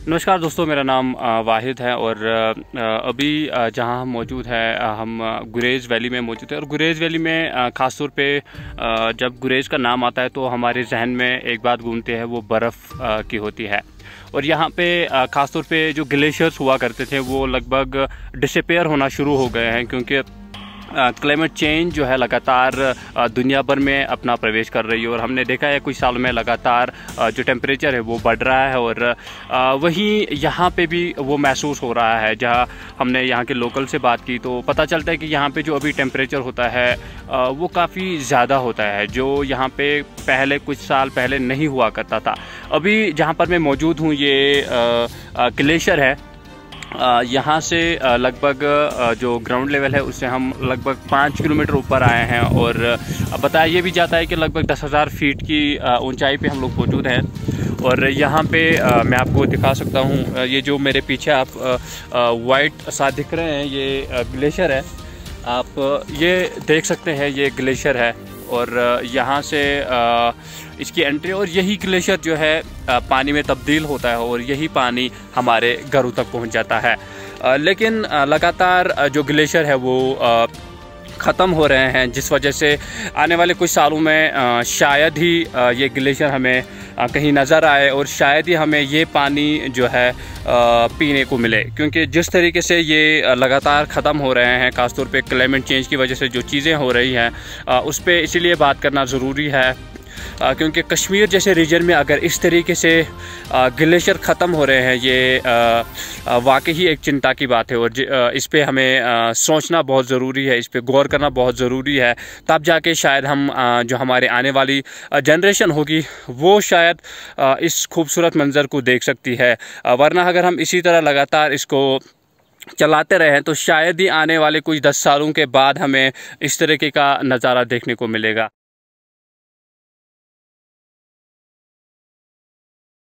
नमस्कार दोस्तों, मेरा नाम वाहिद है और अभी जहां हम मौजूद हैं हम गुरेज़ वैली में मौजूद हैं। और गुरेज़ वैली में ख़ास तौर पे जब गुरेज़ का नाम आता है तो हमारे जहन में एक बात घूमती है, वो बर्फ़ की होती है। और यहाँ पे ख़ास तौर पे जो ग्लेशियर्स हुआ करते थे वो लगभग डिसअपेयर होना शुरू हो गए हैं, क्योंकि क्लाइमेट चेंज जो है लगातार दुनिया भर में अपना प्रवेश कर रही है। और हमने देखा है कुछ सालों में लगातार जो टेम्परेचर है वो बढ़ रहा है। और वहीं यहाँ पे भी वो महसूस हो रहा है। जहाँ हमने यहाँ के लोकल से बात की तो पता चलता है कि यहाँ पे जो अभी टेम्परेचर होता है वो काफ़ी ज़्यादा होता है, जो यहाँ पे पहले कुछ साल पहले नहीं हुआ करता था। अभी जहाँ पर मैं मौजूद हूँ ये ग्लेशियर है। यहाँ से लगभग जो ग्राउंड लेवल है उससे हम लगभग 5 किलोमीटर ऊपर आए हैं। और बताया ये भी जाता है कि लगभग 10,000 फीट की ऊंचाई पे हम लोग मौजूद हैं। और यहाँ पे मैं आपको दिखा सकता हूँ, ये जो मेरे पीछे आप वाइट सा दिख रहे हैं ये ग्लेशियर है। आप ये देख सकते हैं, ये ग्लेशियर है। और यहाँ से इसकी एंट्री, और यही ग्लेशियर जो है पानी में तब्दील होता है और यही पानी हमारे घरों तक पहुँच जाता है। लेकिन लगातार जो ग्लेशियर है वो ख़त्म हो रहे हैं, जिस वजह से आने वाले कुछ सालों में शायद ही ये ग्लेशियर हमें कहीं नज़र आए और शायद ही हमें ये पानी जो है पीने को मिले। क्योंकि जिस तरीके से ये लगातार ख़त्म हो रहे हैं, ख़ासतौर पे क्लाइमेट चेंज की वजह से जो चीज़ें हो रही हैं उस पर इसीलिए बात करना ज़रूरी है। क्योंकि कश्मीर जैसे रीजन में अगर इस तरीके से ग्लेशियर ख़त्म हो रहे हैं, ये वाकई ही एक चिंता की बात है। और इस पे हमें सोचना बहुत ज़रूरी है, इस पे गौर करना बहुत ज़रूरी है। तब जाके शायद हम जो हमारे आने वाली जनरेशन होगी वो शायद इस खूबसूरत मंज़र को देख सकती है। वरना अगर हम इसी तरह लगातार इसको चलाते रहें तो शायद ही आने वाले कुछ 10 सालों के बाद हमें इस तरीके का नज़ारा देखने को मिलेगा।